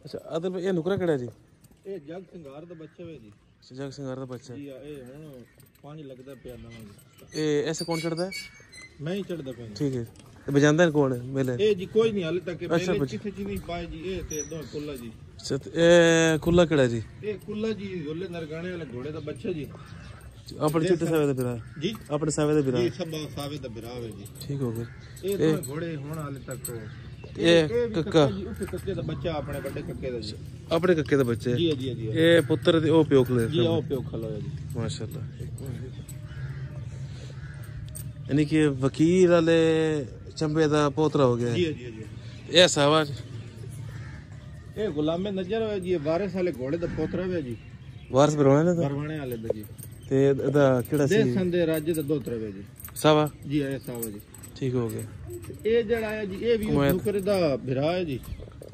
अच्छा आदल भाई ये नुकरा केड़ा जी? ये जग सिंगार दा बच्चा है जी। जग सिंगार दा बच्चा जी ये हुन पानी लगदा पिया नवा जी। ये ऐसे कौन चढ़दा है? मैं ही चढ़दा पिया। ठीक है ते बजांदा कौन है मेले? ए जी कोई नहीं हाले तक मेले किसे चीज नहीं पाए जी। ए ते दो कुल्ला जी। अच्छा ए कुल्ला केड़ा जी? ए कुल्ला जी झोले नरगाने वाले घोड़े दा बच्चा जी। अपने छोटे सावे दा बिरा जी अपने सावे दा बिरा जी सब सावे दा बिरा है जी। ठीक हो गया। ए दो घोड़े हुन हाले तक ये कक्का जी उस कक्के दा बच्चा अपने बड़े कक्के दा जी। अपने कक्के दा बच्चे जी जी जी ये पुत्र ते ओ प्यो खले जी ओ प्यो खलो है जी माशाल्लाह। यानी कि वकील वाले चंबे दा पोतरा हो गया। जी जी जी ये सावा ए गुलामे नजर है जी। वारिस वाले घोड़े दा पोतरा है जी। वारिस परवाने दा परवाने वाले दा जी। ते दा केड़ा सी? देसन दे राज्य दा दोतरा है जी। सावा जी ए सावा जी। ठीक हो गया। ए जड़ा है जी ए भी नुकरे दा भिरा है जी।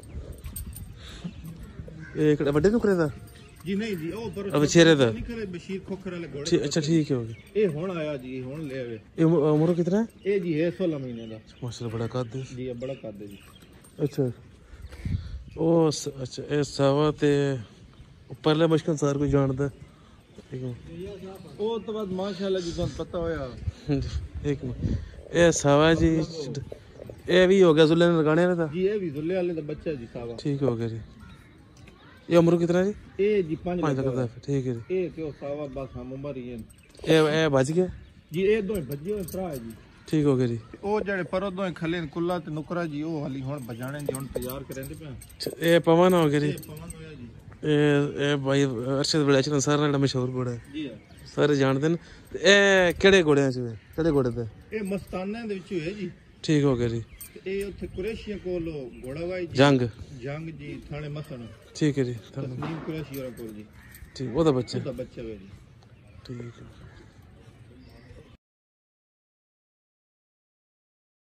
ए केड़ा बड़े नुकरे दा जी नहीं जी ओ पर अब छेरे दा निकले बशीर खोखर वाले घोड़े। अच्छा ठीक है हो गया। ए हुन आया जी हुन ले आवे। ये उम्र कितना है? ए जी है 16 महीने दा। माशाल्लाह बड़ा कद है जी बड़ा कद है जी। अच्छा ओ अच्छा ए सावा ते पहले मुश्किल सार कोई जानदा ठीक है। ओ तो बाद माशाल्लाह जी तुम पता होया एक ए सावा जी ए भी हो गया जुल्ले लगाने वाला था जी। ए भी जुल्ले वाले दा बच्चा जी सावा। ठीक हो गया जी। ये उम्र कितना जी? ए जी 5 5 लगदा है ठीक है जी। ए ते ओ सावा बस हम उम्र ही है ए बज गया जी। ए दो भज्जे होए भरा है जी। ठीक हो गया जी। ओ जड़े परो दो खले कुल्ला ते नुकरा जी ओ हाली हुन बजाने जी हुन तैयार करेंदे पे। ए पवन हो गया जी। पवन होया जी। ए भाई अरशद बड़ाचन सारा जेड़ा मशहूर घोड़ा है जी सारे जानते हैं। ए केड़े घोड़े च केड़े घोड़े ते? ए मस्ताना दे विच है जी। ठीक हो गया जी। ए ओथे कुरैशिया कोलो घोड़ा वाई जी। जंग जी थाने मसन। ठीक है जी। तस्लीम कुरैशी और कोल जी। ठीक ओदा बच्चा ओदा बच्चा है जी। ठीक है।